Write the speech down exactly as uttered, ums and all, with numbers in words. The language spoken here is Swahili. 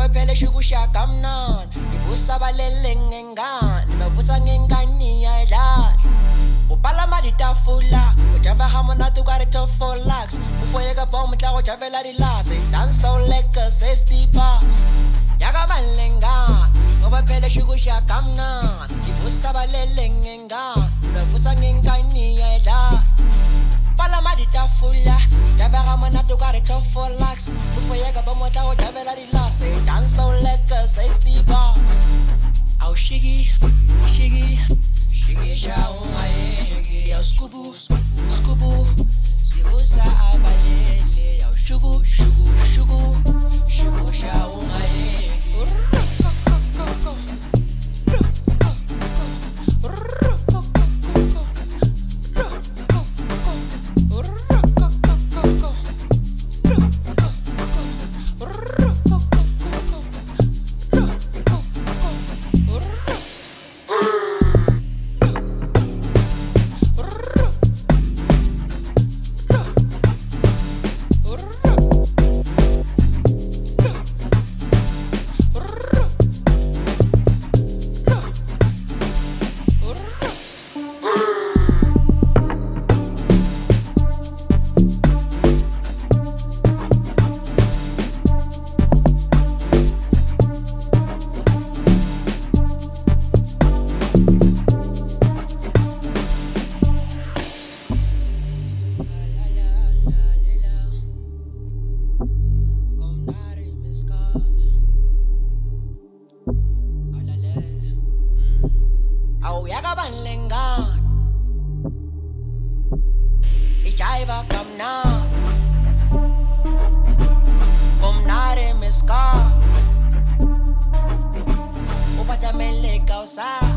phele Shuku shakamnan ivusa balele ngengane bavusa ngengani ayidlala upala maditafula ujava hamonatu kare top for lakhs ufoyeka bomb tla go javela di lase dance so like a sixty pass yaga balenga ngoba phele Shuku shakamnan ivusa balele ngengane bavusa ngengani ayidlala pala maditafula java hamonatu kare top for lakhs ufoyeka bomb tla go javela di lase dance so like a sixty pass au shigi shigi shigi shaungaye ya skubu skubu sibusa abalele ya shugu shugu shugu shugu shaungaye Outside.